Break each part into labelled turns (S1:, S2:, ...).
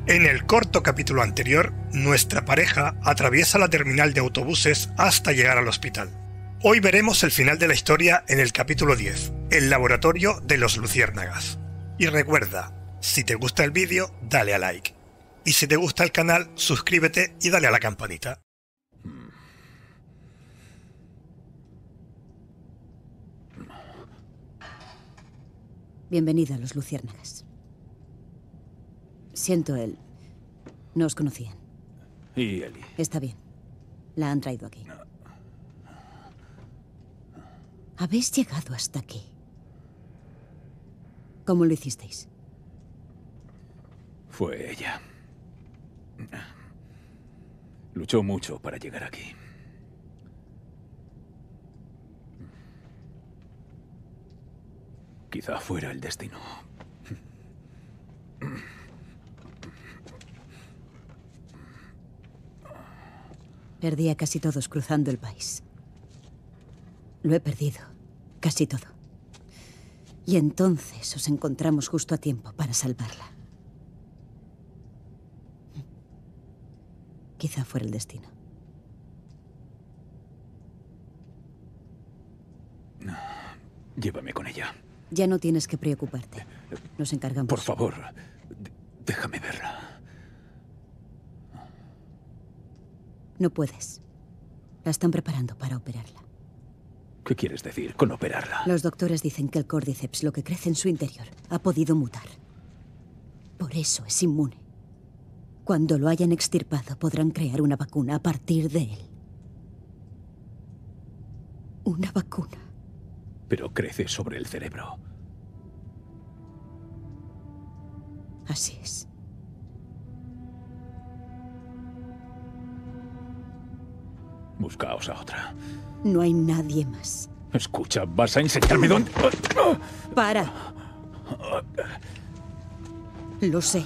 S1: En el corto capítulo anterior, nuestra pareja atraviesa la terminal de autobuses hasta llegar al hospital. Hoy veremos el final de la historia en el capítulo 10, el laboratorio de los luciérnagas. Y recuerda, si te gusta el vídeo, dale a like. Y si te gusta el canal, suscríbete y dale a la campanita.
S2: Bienvenido a los luciérnagas. Siento él. No os conocían.
S3: ¿Y Ellie?
S2: Está bien. La han traído aquí. Habéis llegado hasta aquí. ¿Cómo lo hicisteis?
S3: Fue ella. Luchó mucho para llegar aquí. Quizá fuera el destino.
S2: Perdí a casi todos cruzando el país. Lo he perdido. Casi todo. Y entonces os encontramos justo a tiempo para salvarla. Quizá fuera el destino.
S3: Llévame con ella.
S2: Ya no tienes que preocuparte. Nos encargamos.
S3: Por favor, déjame verla.
S2: No puedes. La están preparando para operarla.
S3: ¿Qué quieres decir con operarla?
S2: Los doctores dicen que el córdiceps, lo que crece en su interior, ha podido mutar. Por eso es inmune. Cuando lo hayan extirpado, podrán crear una vacuna a partir de él. Una vacuna.
S3: Pero crece sobre el cerebro.
S2: Así es.
S3: Buscaos a otra.
S2: No hay nadie más.
S3: Escucha, ¿vas a enseñarme dónde?
S2: ¡Para! Lo sé.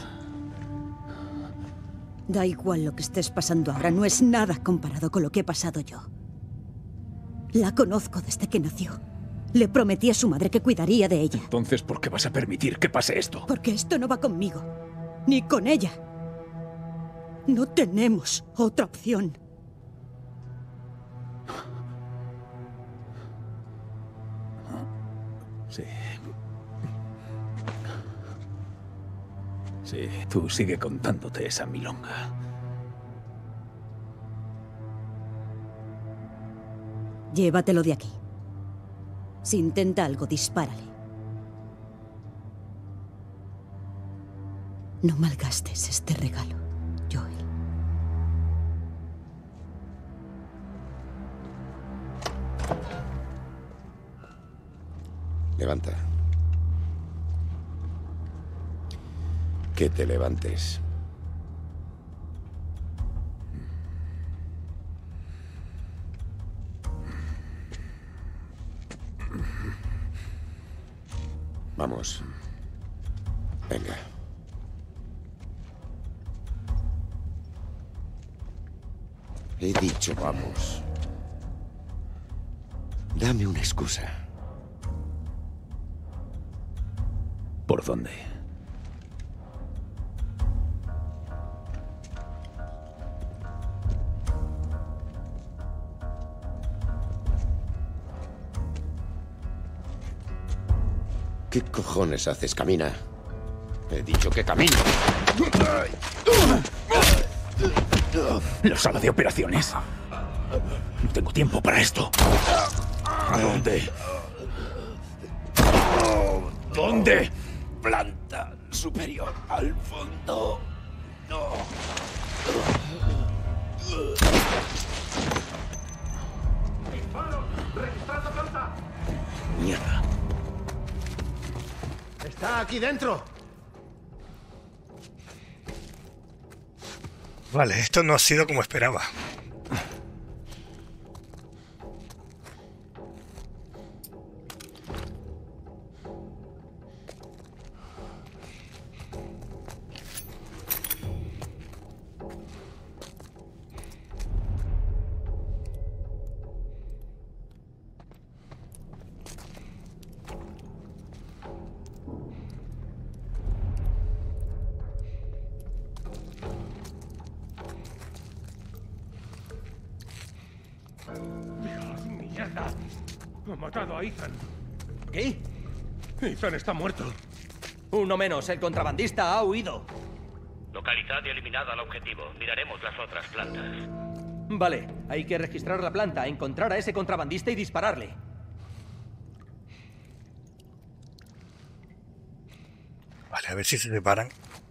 S2: Da igual lo que estés pasando ahora. No es nada comparado con lo que he pasado yo. La conozco desde que nació. Le prometí a su madre que cuidaría de ella.
S3: Entonces, ¿por qué vas a permitir que pase esto?
S2: Porque esto no va conmigo. Ni con ella. No tenemos otra opción.
S3: Sí. Sí, tú sigue contándote esa milonga.
S2: Llévatelo de aquí. Si intenta algo, dispárale. No malgastes este regalo, Joel.
S4: Levanta. Que te levantes. Vamos. Venga. He dicho vamos. Dame una excusa.
S3: ¿Por dónde?
S4: ¿Qué cojones haces? Camina. He dicho que camine.
S3: La sala de operaciones. No tengo tiempo para esto. ¿A dónde? ¿Dónde?
S4: Planta superior al fondo. Mierda.
S5: ¡Está aquí dentro!
S1: Vale, esto no ha sido como esperaba.
S5: mierda! Ha matado a Ethan.
S6: ¿Qué?
S5: Ethan está muerto.
S6: Uno menos, el contrabandista ha huido.
S7: Localizad y eliminad al objetivo. Miraremos las otras plantas.
S6: Vale, hay que registrar la planta, encontrar a ese contrabandista y dispararle.
S1: Vale, a ver si se separan.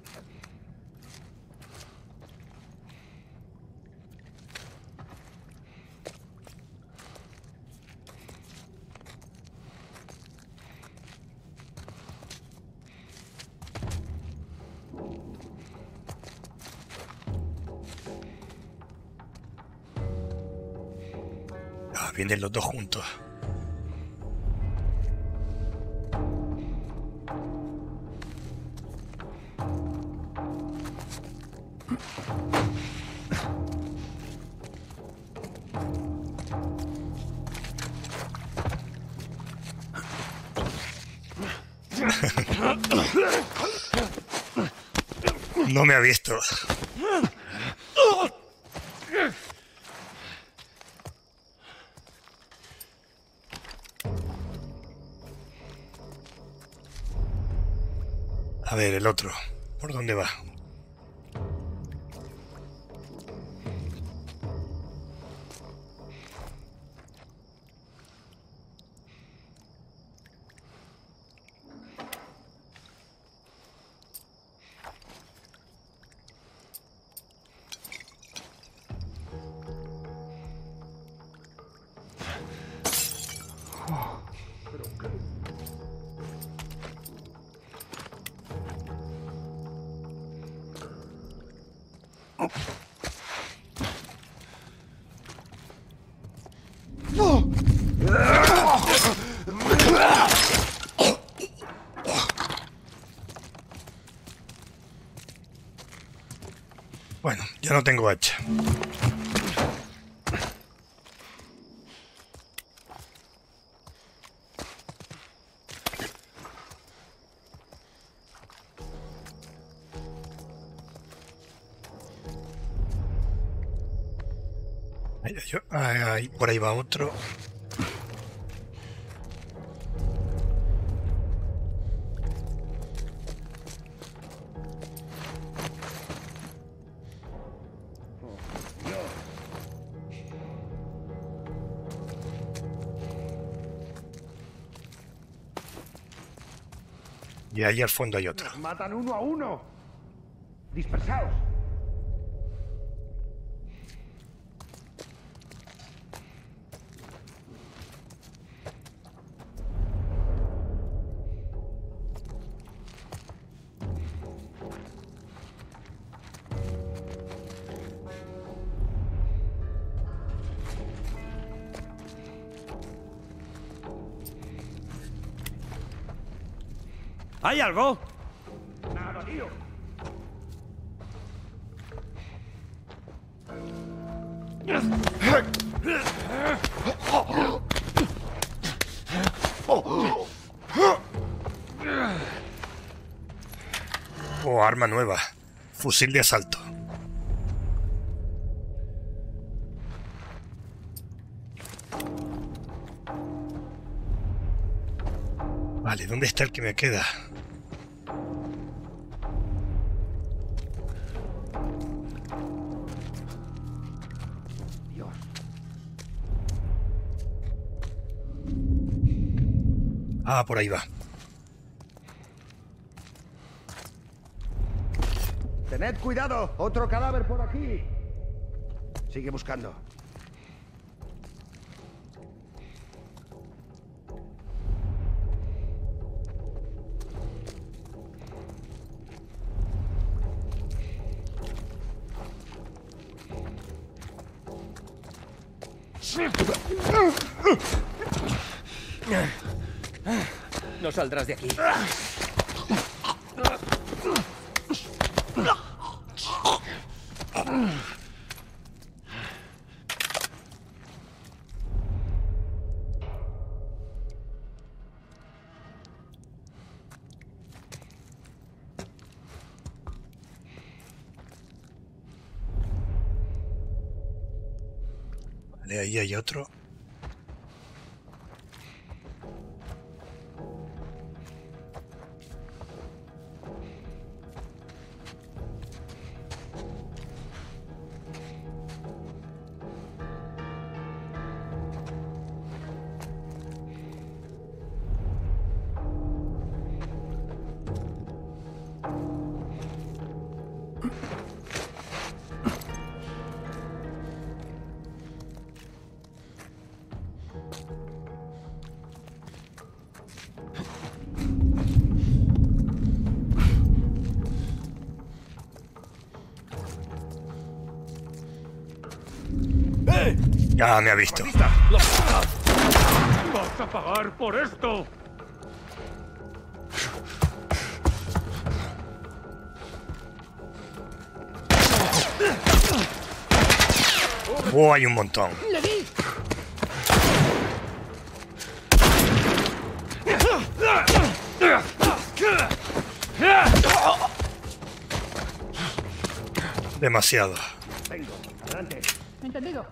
S1: Ah, vienen los dos juntos. No me ha visto. A ver, el otro. ¿Por dónde va? Bueno, ya no tengo hacha. Ahí, por ahí va otro. Y ahí al fondo hay otro.
S5: ¡Nos matan uno a uno! ¡Dispersaos!
S6: ¿Hay algo?
S5: ¡Nada, tío!
S1: Oh, arma nueva. Fusil de asalto. Vale, ¿dónde está el que me queda?
S5: Dios.
S1: Ah, por ahí va.
S5: ¡Tened cuidado! ¡Otro cadáver por aquí! Sigue buscando.
S6: No saldrás de aquí.
S1: Vale, ahí hay otro. Ya me ha visto.
S3: ¡Vas a pagar por esto!
S1: Oh, hay un montón. Demasiado.
S5: Vengo, adelante.
S8: Entendido.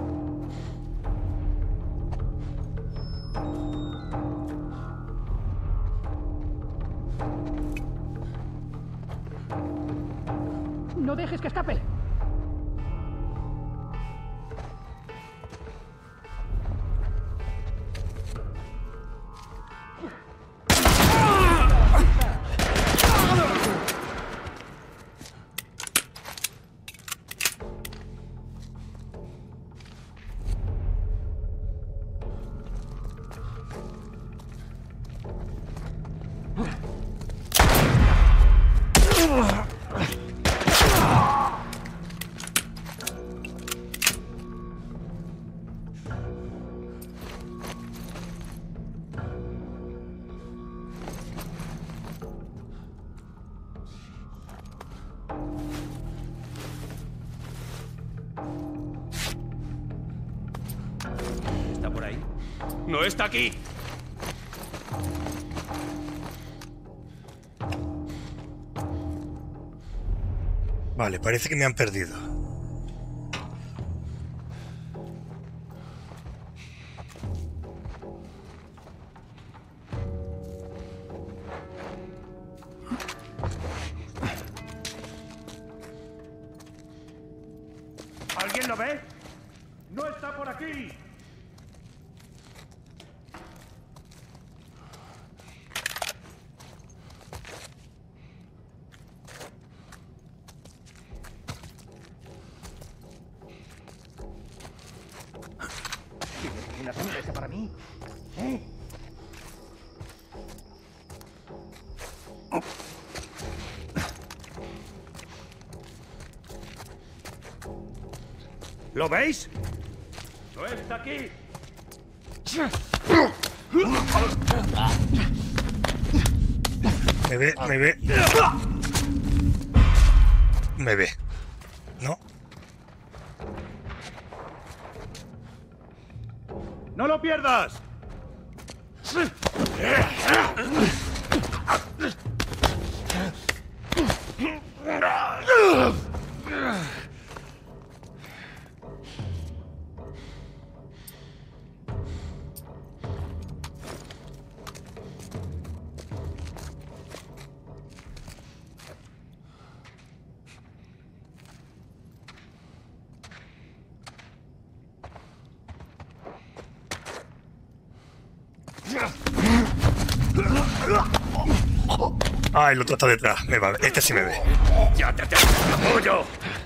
S8: No dejes que escape.
S6: ¿Está por ahí?
S3: ¡No está aquí!
S1: Vale, parece que me han perdido.
S5: ¿Alguien lo ve? ¡No está por aquí!
S6: ¿Una sorpresa para mí? ¿Eh?
S5: ¿Lo veis?
S3: ¡No está aquí!
S1: Me ve, me ve. Me ve. ¿No?
S5: ¡No lo pierdas!
S1: Ah, el otro está detrás. Me va. Este sí me ve.
S3: ¡Ya te tengo el apoyo!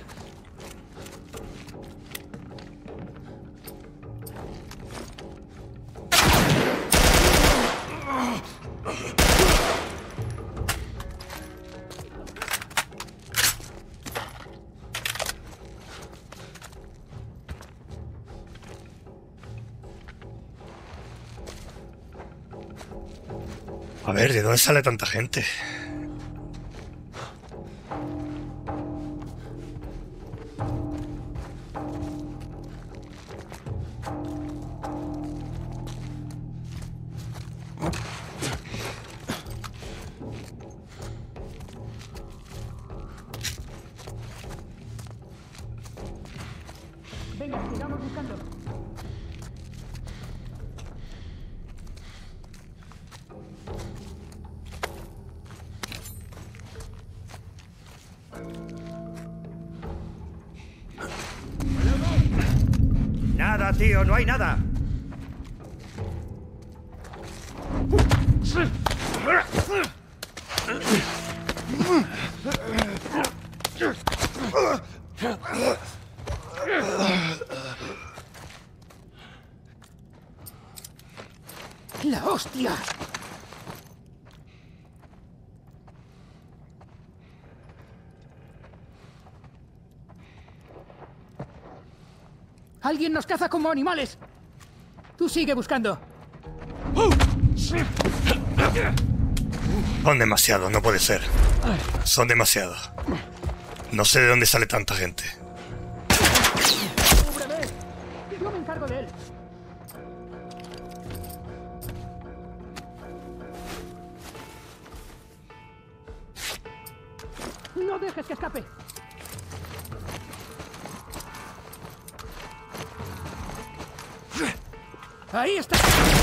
S1: A ver, ¿de dónde sale tanta gente?
S8: Venga, sigamos buscando.
S5: Nada, tío, no hay nada.
S8: ¡La hostia! ¡Alguien nos caza como animales! Tú sigue buscando.
S1: Son demasiados, no puede ser. Son demasiados. No sé de dónde sale tanta gente.
S8: ¡Cúbreme! Yo me encargo de él. No dejes que escape. ¡Ahí está!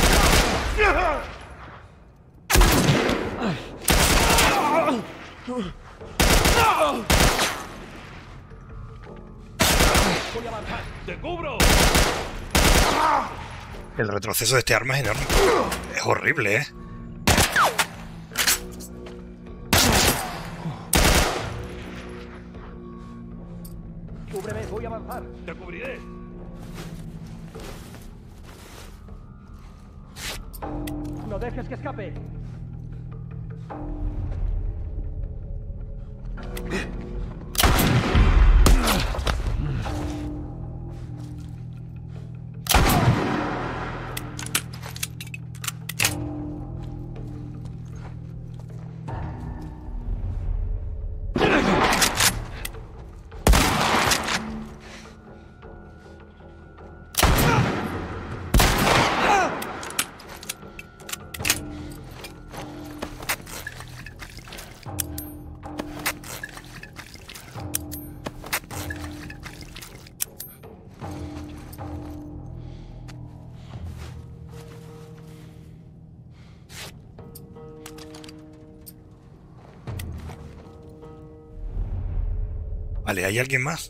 S3: ¡Voy a avanzar! ¡Te cubro!
S1: El retroceso de este arma es enorme. Es horrible, ¿eh?
S6: Cúbreme, voy a avanzar.
S3: ¡Te cubriré!
S6: No dejes que escape.
S1: Vale, ¿hay alguien más?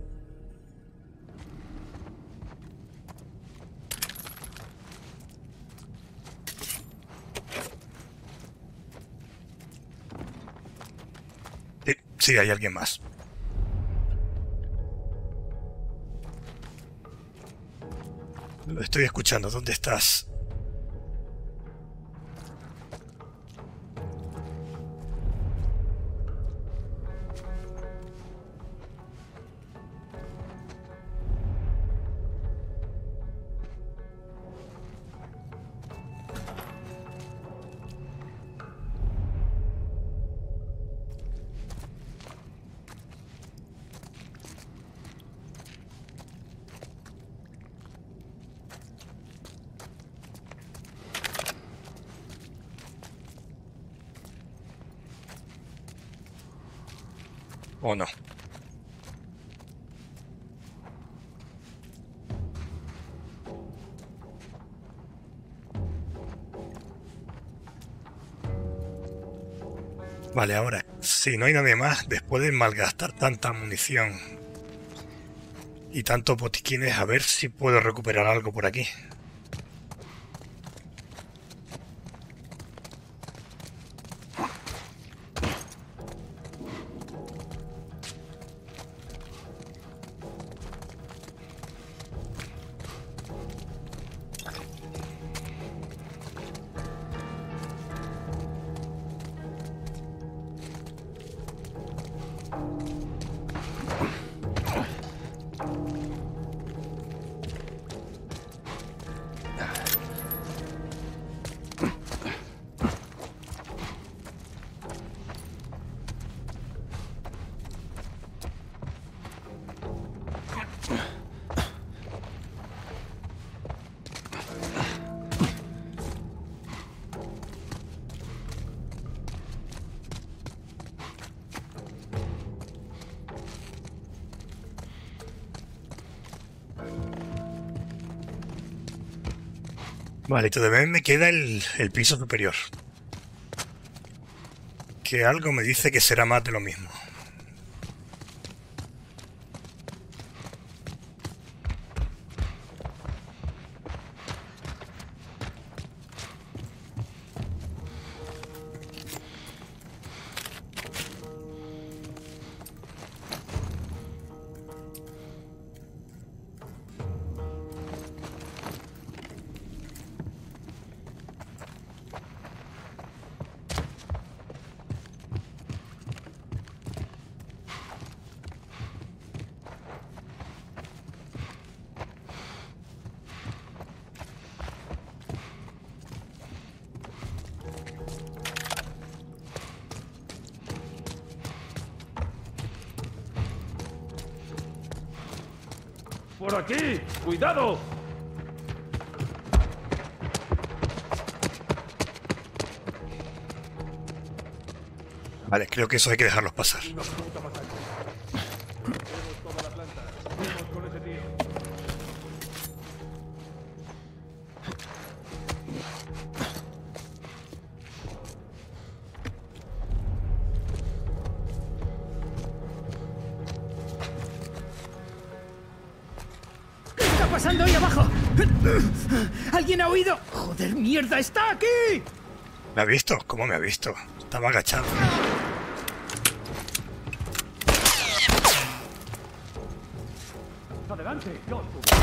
S1: Sí, hay alguien más. Lo estoy escuchando. ¿Dónde estás? ¿O no? Vale, ahora, si no hay nadie más, después de malgastar tanta munición y tantos botiquines, a ver si puedo recuperar algo por aquí. Vale, todavía me queda el piso superior. Que algo me dice que será más de lo mismo.
S3: ¡Por aquí! ¡Cuidado!
S1: Vale, creo que eso hay que dejarlos pasar.
S8: ¿Qué está pasando ahí abajo? ¿Alguien ha oído? ¡Joder, mierda! ¡Está aquí!
S1: ¿Me ha visto? ¿Cómo me ha visto? Estaba agachado.
S3: ¡Adelante! John.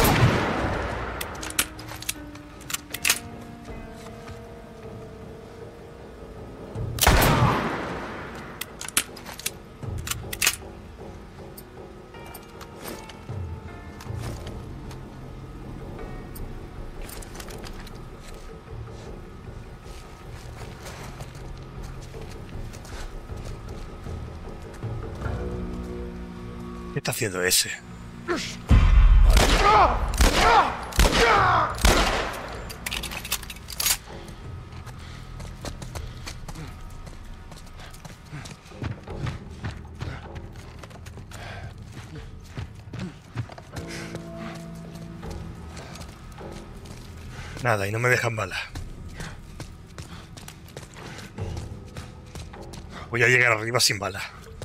S1: ¿Qué está haciendo ese? Nada, y no me dejan balas. Voy a llegar arriba sin balas.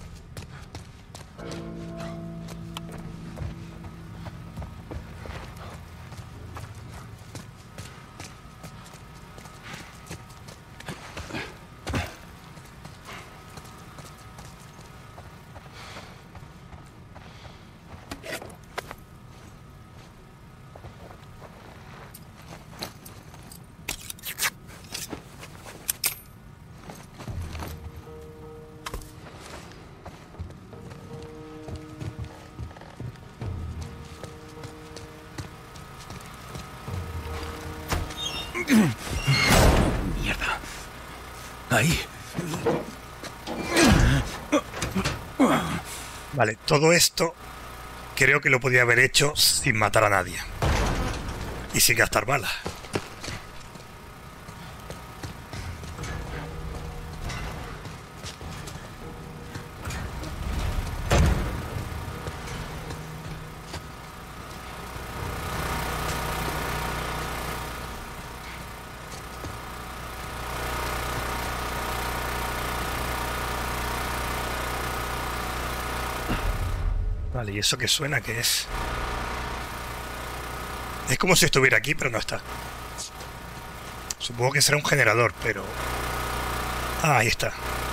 S3: ¡Mierda! Ahí.
S1: Vale, todo esto creo que lo podía haber hecho sin matar a nadie. Y sin gastar balas. Vale, ¿y eso qué suena? ¿Qué es? Es como si estuviera aquí, pero no está. Supongo que será un generador, pero... Ah, ahí está.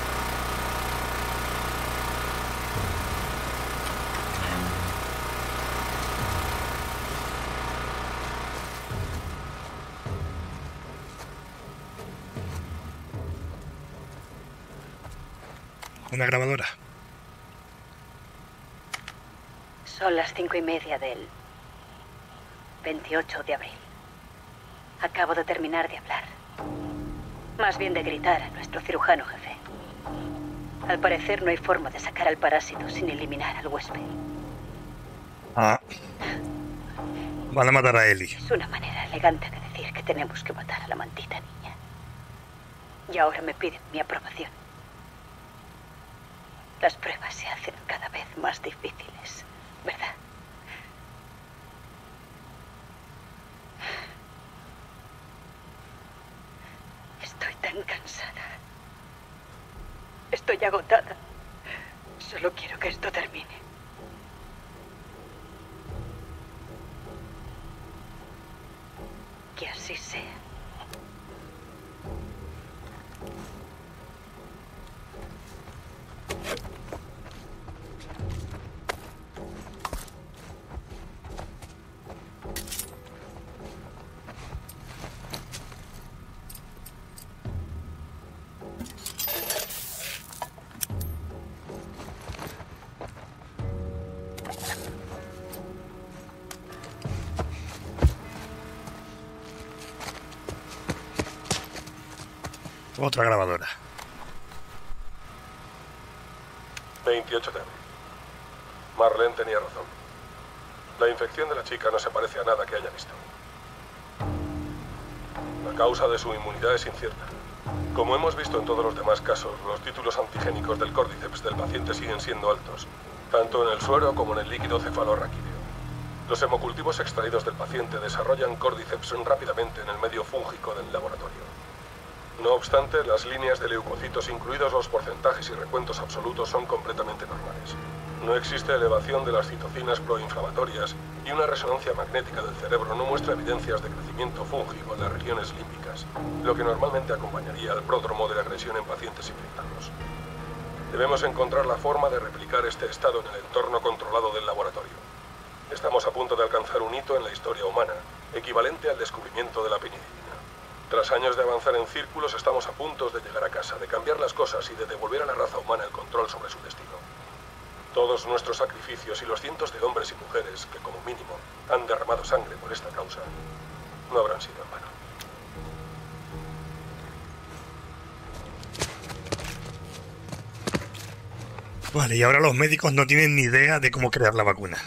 S1: Una grabadora.
S2: Son las 5:30 del 28 de abril. Acabo de terminar de hablar. Más bien de gritar a nuestro cirujano jefe. Al parecer no hay forma de sacar al parásito sin eliminar al huésped.
S1: Ah. Van a matar a Ellie.
S2: Es una manera elegante de decir que tenemos que matar a la maldita niña. Y ahora me piden mi aprobación. Las pruebas se hacen cada vez más difíciles, ¿verdad? Estoy tan cansada. Estoy agotada. Solo quiero que esto termine. Que así sea.
S1: Otra grabadora.
S9: 28 de abril. Marlene tenía razón. La infección de la chica no se parece a nada que haya visto. La causa de su inmunidad es incierta. Como hemos visto en todos los demás casos, los títulos antigénicos del Cordyceps del paciente siguen siendo altos, tanto en el suero como en el líquido cefalorraquídeo. Los hemocultivos extraídos del paciente desarrollan Cordyceps rápidamente en el medio fúngico del laboratorio. No obstante, las líneas de leucocitos, incluidos los porcentajes y recuentos absolutos, son completamente normales. No existe elevación de las citocinas proinflamatorias y una resonancia magnética del cerebro no muestra evidencias de crecimiento fúngico en las regiones límbicas, lo que normalmente acompañaría al pródromo de la agresión en pacientes infectados. Debemos encontrar la forma de replicar este estado en el entorno controlado del laboratorio. Estamos a punto de alcanzar un hito en la historia humana, equivalente al descubrimiento de la penicilina. Tras años de avanzar en círculos, estamos a punto de llegar a casa, de cambiar las cosas y de devolver a la raza humana el control sobre su destino. Todos nuestros sacrificios y los cientos de hombres y mujeres que, como mínimo, han derramado sangre por esta causa, no habrán sido en vano.
S1: Vale, y ahora los médicos no tienen ni idea de cómo crear la vacuna.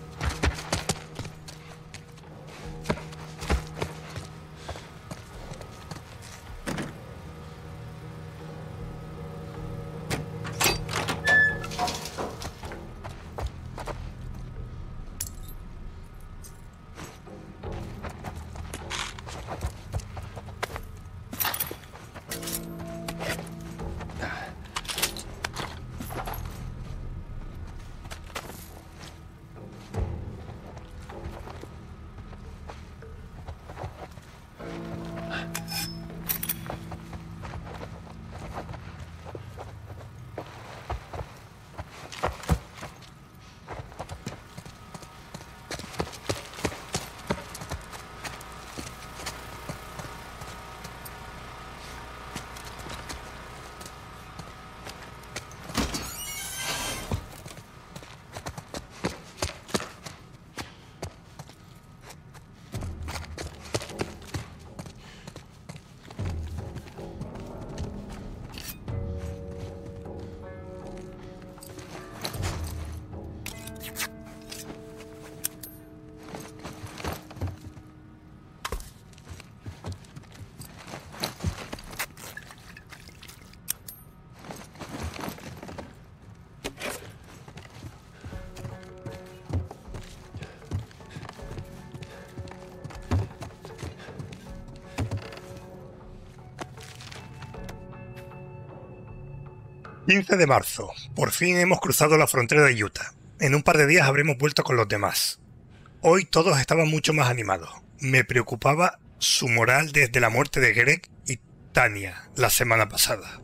S1: ...15 de marzo. Por fin hemos cruzado la frontera de Utah. En un par de días habremos vuelto con los demás. Hoy todos estaban mucho más animados. Me preocupaba su moral desde la muerte de Greg y Tania la semana pasada.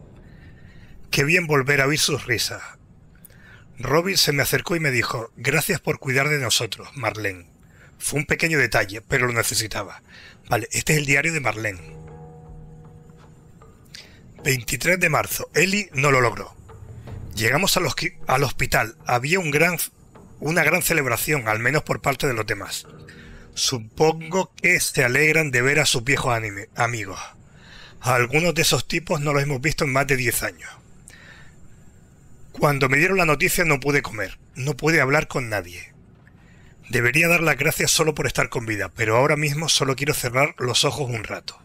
S1: Qué bien volver a oír sus risas. Robin se me acercó y me dijo: gracias por cuidar de nosotros, Marlene. Fue un pequeño detalle, pero lo necesitaba. Vale, este es el diario de Marlene. 23 de marzo. Ellie no lo logró. Llegamos al hospital. Había una gran celebración, al menos por parte de los demás. Supongo que se alegran de ver a sus viejos amigos. A algunos de esos tipos no los hemos visto en más de 10 años. Cuando me dieron la noticia no pude comer. No pude hablar con nadie. Debería dar las gracias solo por estar con vida, pero ahora mismo solo quiero cerrar los ojos un rato.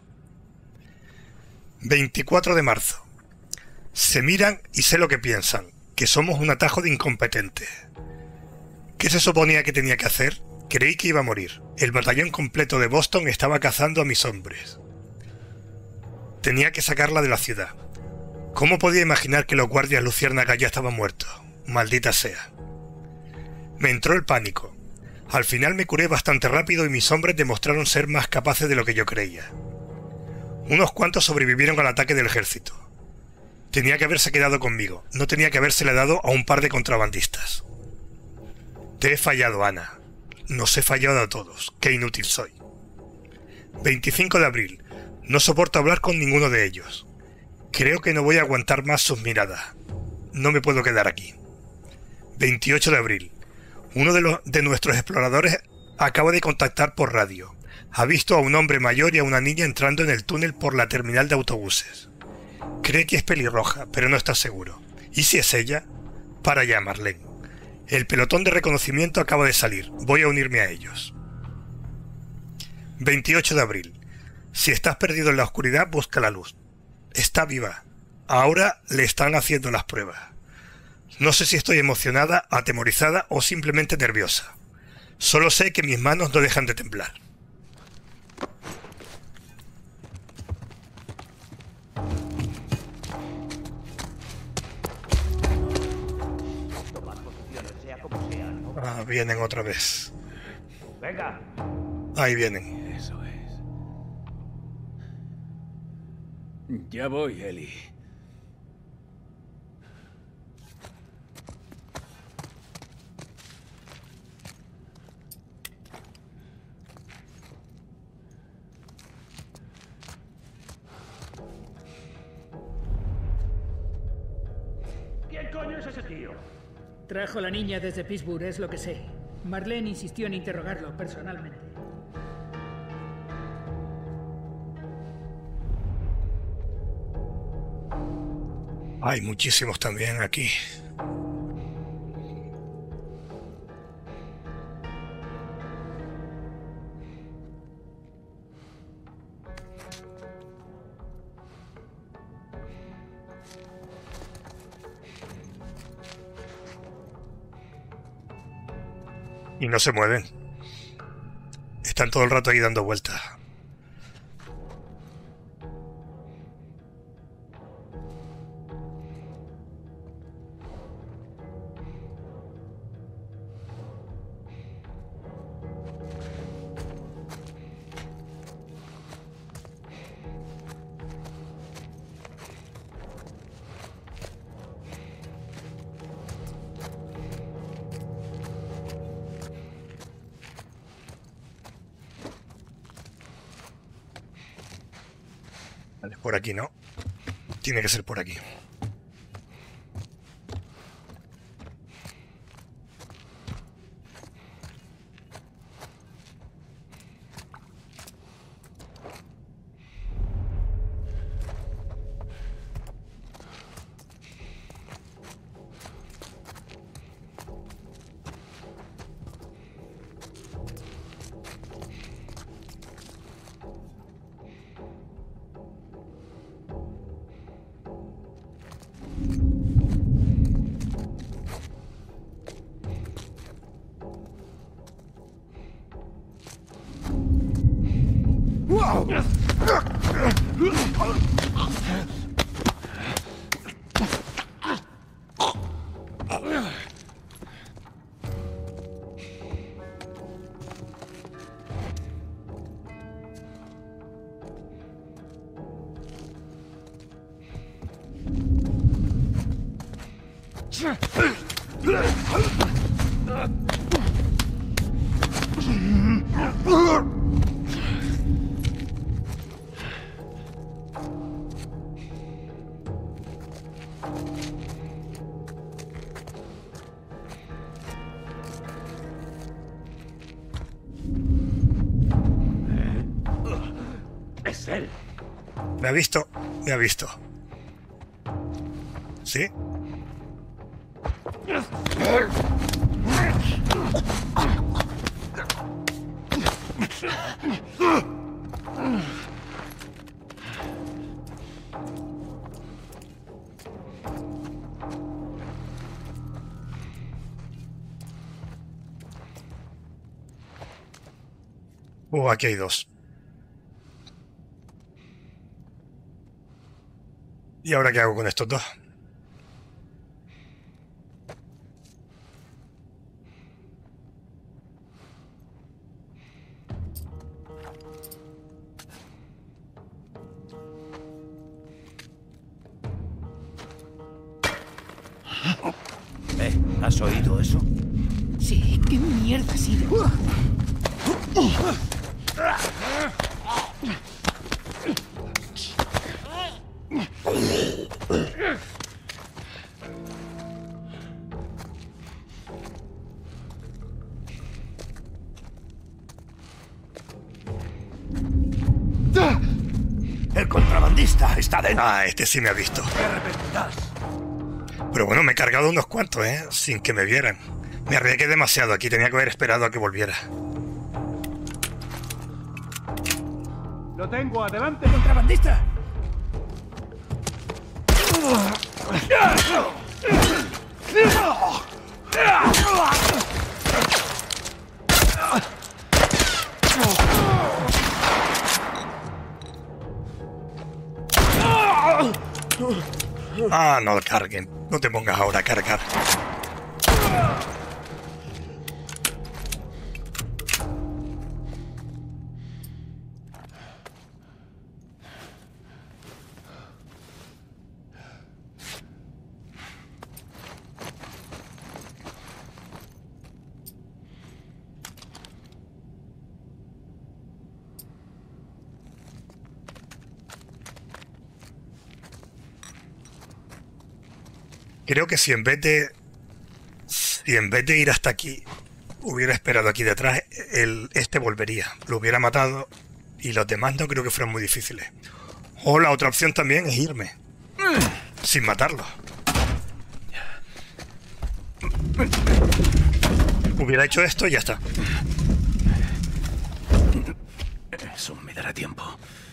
S1: 24 de marzo. Se miran y sé lo que piensan, que somos un atajo de incompetentes. ¿Qué se suponía que tenía que hacer? Creí que iba a morir. El batallón completo de Boston estaba cazando a mis hombres. Tenía que sacarla de la ciudad. ¿Cómo podía imaginar que los guardias luciérnagas ya estaban muertos? Maldita sea. Me entró el pánico. Al final me curé bastante rápido y mis hombres demostraron ser más capaces de lo que yo creía. Unos cuantos sobrevivieron al ataque del ejército. Tenía que haberse quedado conmigo, no tenía que habérsele dado a un par de contrabandistas. Te he fallado, Ana. Nos he fallado a todos. Qué inútil soy. 25 de abril. No soporto hablar con ninguno de ellos. Creo que no voy a aguantar más sus miradas. No me puedo quedar aquí. 28 de abril. Uno de nuestros exploradores acaba de contactar por radio. Ha visto a un hombre mayor y a una niña entrando en el túnel por la terminal de autobuses. Cree que es pelirroja, pero no está seguro. ¿Y si es ella? Para allá, Marlene. El pelotón de reconocimiento acaba de salir. Voy a unirme a ellos. 28 de abril. Si estás perdido en la oscuridad, busca la luz. Está viva. Ahora le están haciendo las pruebas. No sé si estoy emocionada, atemorizada o simplemente nerviosa. Solo sé que mis manos no dejan de temblar. Ah, vienen otra vez.
S5: Venga.
S1: Ahí vienen.
S3: Eso es. Ya voy, Eli.
S5: ¿Quién coño es ese tío?
S8: Trajo a la niña desde Pittsburgh, es lo que sé. Marlene insistió en interrogarlo personalmente.
S1: Hay muchísimos también aquí. Y no se mueven. Están todo el rato ahí dando vueltas. Vale, por aquí no. Tiene que ser por aquí.
S5: Es él.
S1: Me ha visto, me ha visto. ¿Sí? Aquí hay dos. ¿Y ahora qué hago con estos dos?
S3: ¿Has oído eso?
S8: Sí, ¿qué mierda ha sido?
S3: El contrabandista está dentro.
S1: Ah, este sí me ha visto.
S3: Te arrepentirás.
S1: Pero bueno, me he cargado unos cuantos, sin que me vieran. Me arriesgué demasiado aquí, tenía que haber esperado a que volviera.
S5: Lo tengo, adelante.
S8: ¡Contrabandista!
S1: Ah, no carguen. No te pongas ahora a cargar. Creo que si en vez de ir hasta aquí hubiera esperado aquí detrás, este volvería, lo hubiera matado y los demás no creo que fueran muy difíciles. O la otra opción también es irme sin matarlo. Hubiera hecho esto y ya está.
S3: Eso me dará tiempo.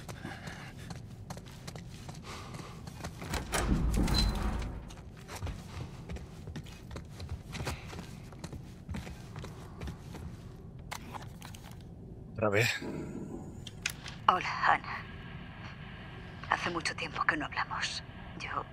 S1: Otra vez.
S2: Hola, Ana. Hace mucho tiempo que no hablamos. Yo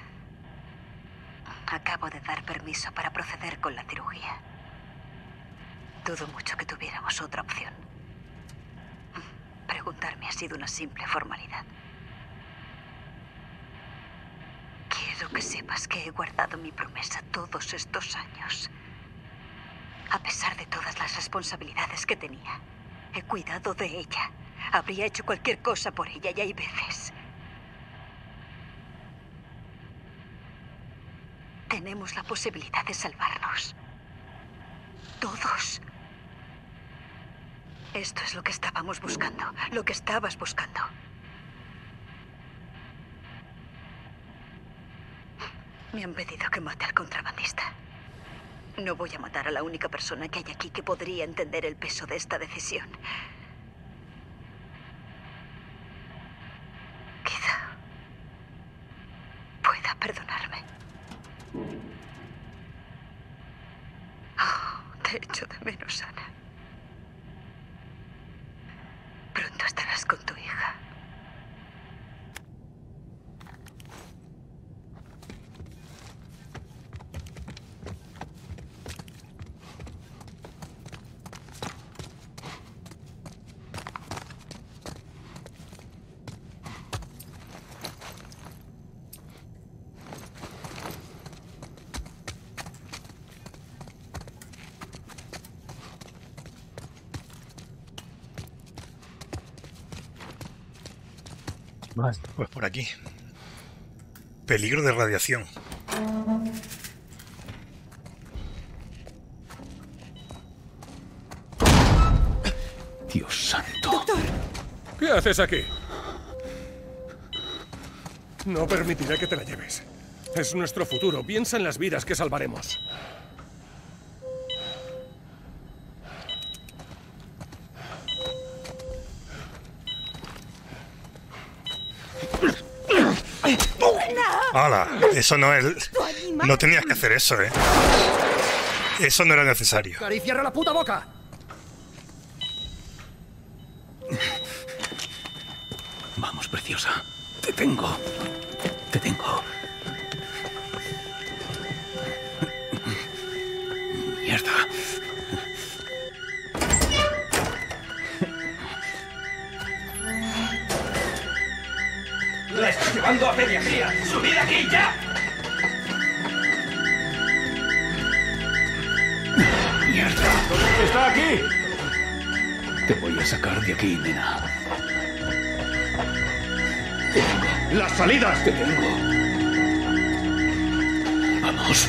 S2: acabo de dar permiso para proceder con la cirugía. Dudo mucho que tuviéramos otra opción. Preguntarme ha sido una simple formalidad. Quiero que sepas que he guardado mi promesa todos estos años. A pesar de todas las responsabilidades que tenía, he cuidado de ella. Habría hecho cualquier cosa por ella y hay veces. Tenemos la posibilidad de salvarnos. Todos. Esto es lo que estábamos buscando, lo que estabas buscando. Me han pedido que mate al contrabandista. No voy a matar a la única persona que hay aquí que podría entender el peso de esta decisión. Quizá pueda perdonarme. Oh, te echo de menos, Ana. Pronto estarás con tu hija.
S1: Pues por aquí. Peligro de radiación.
S3: Dios santo.
S8: ¡Doctor!
S9: ¿Qué haces aquí? No permitiré que te la lleves. Es nuestro futuro. Piensa en las vidas que salvaremos.
S1: ¡Hala! Eso no es... No tenías que hacer eso, ¿eh? Eso no era necesario.
S8: ¡Cari, cierra la puta boca!
S3: Vamos, preciosa. Te tengo. Te tengo. Mierda.
S6: ¡La estás llevando a pediatría! ¡Subid aquí ya!
S3: ¡Mierda!
S5: ¡Está aquí!
S3: Te voy a sacar de aquí, nena. Te tengo.
S5: ¡Las salidas!
S3: Te tengo. Vamos.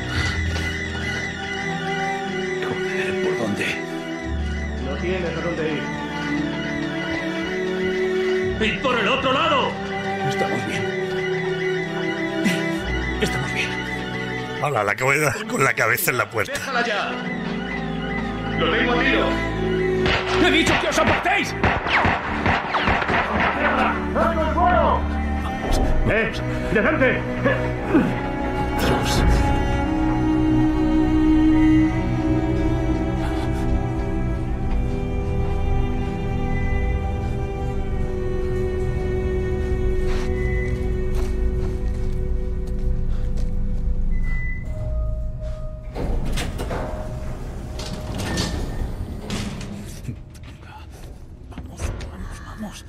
S3: Joder, ¿por dónde?
S5: No tienes a dónde ir.
S7: ¡Id por el otro lado!
S3: Estamos bien. Estamos bien.
S1: Hola, la acabo de dar con la cabeza en la puerta.
S7: ¡Déjala ya! ¡Lo tengo a tiro!
S3: ¡He dicho que os apartéis!
S5: ¡Detente!
S3: Dios. Vamos.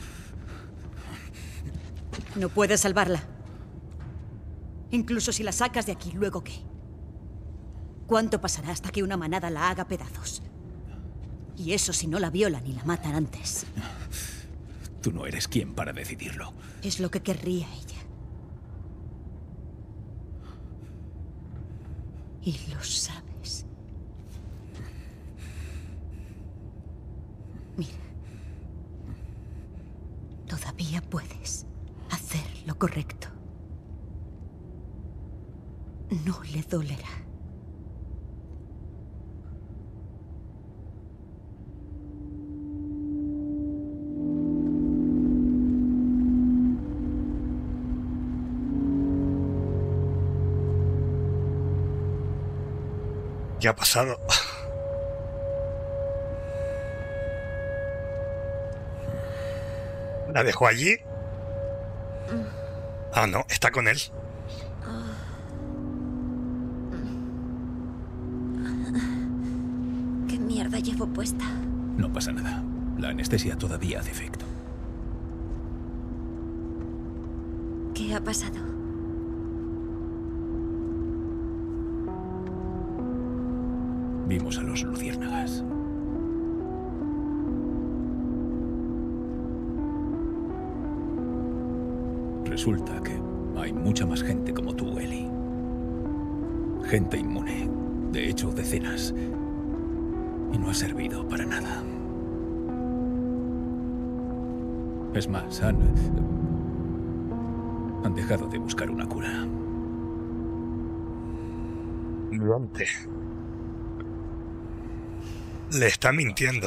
S2: No puedes salvarla. Incluso si la sacas de aquí, ¿luego qué? ¿Cuánto pasará hasta que una manada la haga pedazos? Y eso si no la violan y la matan antes.
S3: Tú no eres quien para decidirlo.
S2: Es lo que querría ella. Y lo sabes. Mira. Todavía puedes hacer lo correcto. No le dolerá.
S1: ¿Qué ha pasado? ¿La dejó allí? Ah, no, está con él.
S10: ¿Qué mierda llevo puesta?
S3: No pasa nada. La anestesia todavía hace efecto.
S10: ¿Qué ha pasado?
S3: Vimos a los luciérnagas. Resulta que hay mucha más gente como tú, Ellie. Gente inmune. De hecho, decenas. Y no ha servido para nada. Es más, han dejado de buscar una cura.
S1: Dante. Le está mintiendo.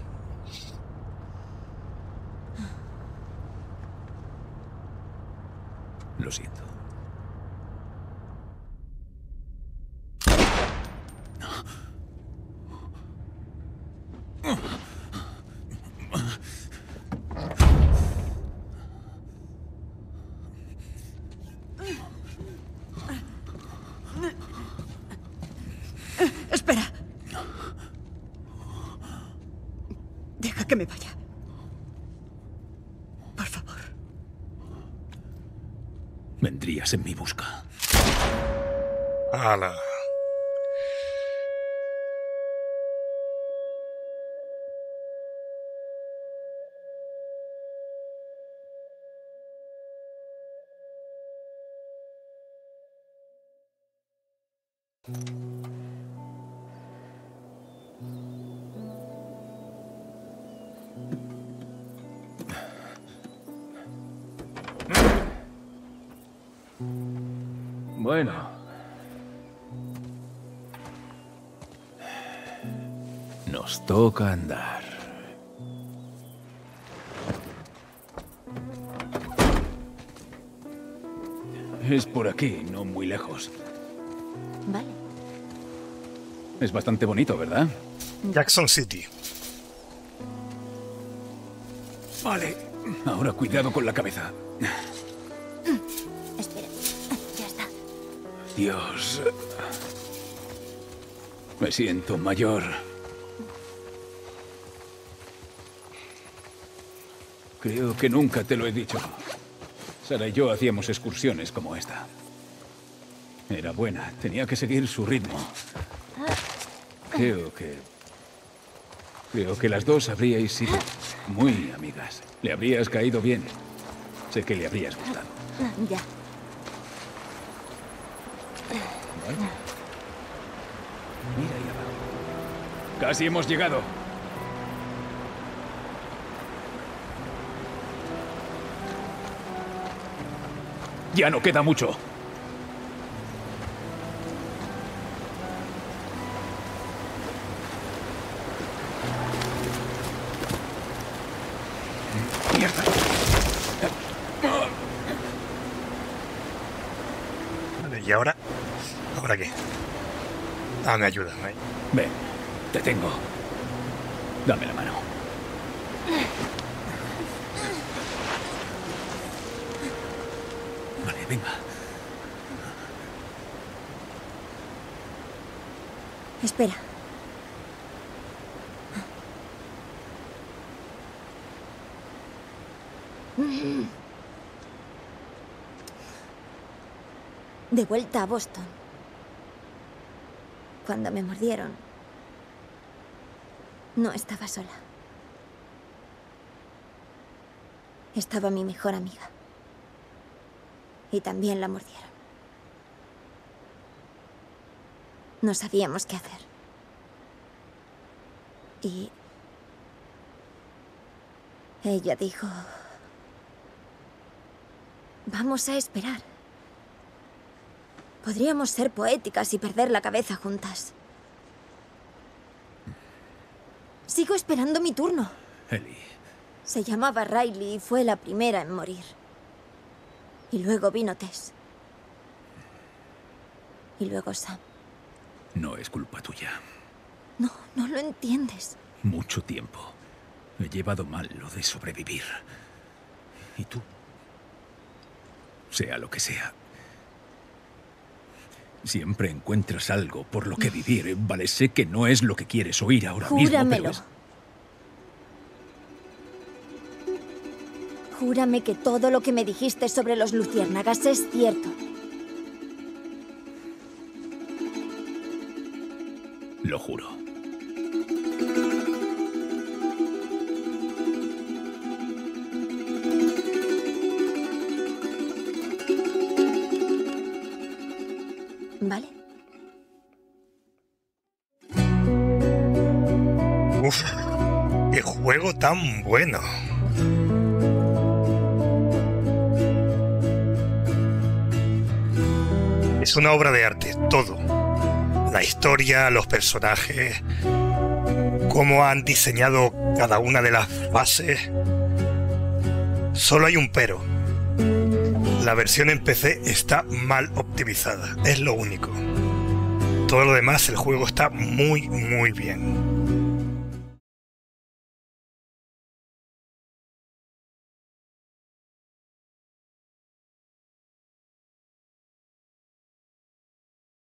S3: Lo siento.
S2: Espera. Deja que me vaya. Por favor.
S3: Vendrías en mi busca.
S1: ¡Hala!
S3: Bueno. Nos toca andar. Es por aquí, no muy lejos.
S10: Vale.
S3: Es bastante bonito, ¿verdad?
S1: Jackson City.
S3: Vale. Ahora cuidado con la cabeza.
S10: Espera. Ya está.
S3: Dios. Me siento mayor. Creo que nunca te lo he dicho. Sara y yo hacíamos excursiones como esta. Era buena, tenía que seguir su ritmo. Creo que las dos habríais sido muy amigas. Le habrías caído bien. Sé que le habrías gustado.
S10: Ya.
S3: ¿Vale? Mira ahí abajo. Casi hemos llegado. Ya no queda mucho.
S1: mierda. Vale, ¿y ahora? ¿Ahora qué? Ah, me ayuda, ¿no?
S3: Ven, te tengo. Dame la mano. Vale, venga.
S10: Espera. De vuelta a Boston. Cuando me mordieron, no estaba sola. Estaba mi mejor amiga. Y también la mordieron. No sabíamos qué hacer. Y ella dijo: vamos a esperar. Podríamos ser poéticas y perder la cabeza juntas. Sigo esperando mi turno.
S3: Ellie.
S10: Se llamaba Riley y fue la primera en morir. Y luego vino Tess. Y luego Sam.
S3: No es culpa tuya.
S10: No, no lo entiendes.
S3: Mucho tiempo. He llevado mal lo de sobrevivir. ¿Y tú? Sea lo que sea. Siempre encuentras algo por lo que vivir. Vale, sé que no es lo que quieres oír ahora
S10: Júramelo.
S3: mismo, pero es...
S10: Júrame que todo lo que me dijiste sobre los luciérnagas es cierto.
S3: Lo juro.
S10: ¿Vale?
S1: Uf, qué juego tan bueno. Es una obra de arte, todo. La historia, los personajes, cómo han diseñado cada una de las fases. Solo hay un pero. La versión en PC está mal optimizada, es lo único. Todo lo demás, el juego está muy, muy bien.